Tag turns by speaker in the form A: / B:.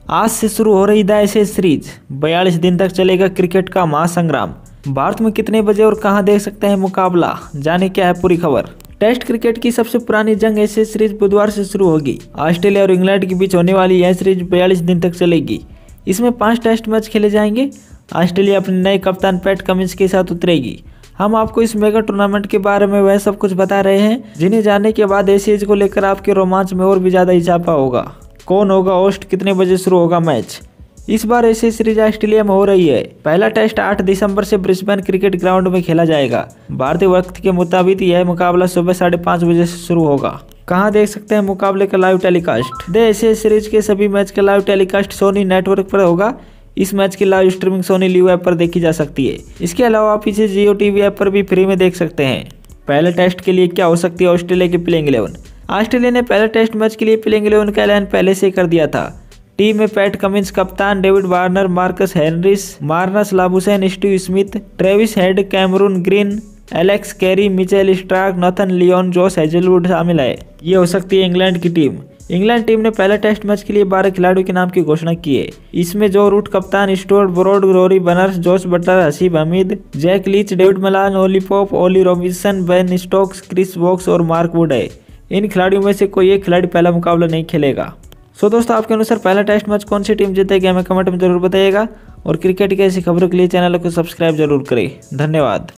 A: आज से शुरू हो रही द एशेज सीरीज। 42 दिन तक चलेगा क्रिकेट का महासंग्राम। भारत में कितने बजे और कहां देख सकते हैं मुकाबला, जाने क्या है पूरी खबर। टेस्ट क्रिकेट की सबसे पुरानी जंग एशेज सीरीज बुधवार से शुरू होगी। ऑस्ट्रेलिया और इंग्लैंड के बीच होने वाली यह सीरीज 42 दिन तक चलेगी। इसमें 5 टेस्ट मैच खेले जाएंगे। ऑस्ट्रेलिया अपने नए कप्तान पैट कमिंस के साथ उतरेगी। हम आपको इस मेगा टूर्नामेंट के बारे में वह सब कुछ बता रहे हैं जिन्हें जानने के बाद एशेज को लेकर आपके रोमांच में और भी ज्यादा इजाफा होगा। कौन होगा होस्ट, कितने बजे शुरू होगा मैच। इस बार एशेज सीरीज ऑस्ट्रेलिया में हो रही है। पहला टेस्ट 8 दिसंबर से ब्रिस्बेन क्रिकेट ग्राउंड में खेला जाएगा। भारतीय वक्त के मुताबिक यह मुकाबला सुबह 5:30 बजे से शुरू होगा। कहां देख सकते हैं मुकाबले का live telecast. The Ashes series के सभी मैच का लाइव टेलीकास्ट सोनी नेटवर्क पर होगा। इस मैच की live streaming Sony LIV app पर देखी जा सकती है। इसके अलावा आप इसे जियो टीवी ऐप पर भी फ्री में देख सकते हैं। पहले टेस्ट के लिए क्या हो सकती है ऑस्ट्रेलिया की प्लेइंग 11। ऑस्ट्रेलिया ने पहले टेस्ट मैच के लिए प्लेइंग 11 का ऐलान पहले से कर दिया था। टीम में पैट कमिंस कप्तान, David Warner, Marcus Harris, Marnus Labuschagne, Steve Smith, Travis Head, Cameron Green, Alex Carey, Mitchell Starc, Nathan Lyon, Josh Hazlewood शामिल है। ये हो सकती है इंग्लैंड की टीम। इंग्लैंड टीम ने पहले टेस्ट मैच के लिए 12 खिलाड़ियों के नाम की घोषणा की है। इसमें जो रूट कप्तान, Stuart Broad, Rory Burns, Jos Buttler, Haseeb Hameed, Jack Leach, David Malan, Ollie Pope, Ollie Robinson, Ben Stokes, Chris Woakes और मार्क वुड है। इन खिलाड़ियों में से कोई एक खिलाड़ी पहला मुकाबला नहीं खेलेगा। सो दोस्तों, आपके अनुसार पहला टेस्ट मैच कौन सी टीम जीतेगी हमें कमेंट में जरूर बताइएगा और क्रिकेट की ऐसी खबरों के लिए चैनल को सब्सक्राइब जरूर करें। धन्यवाद।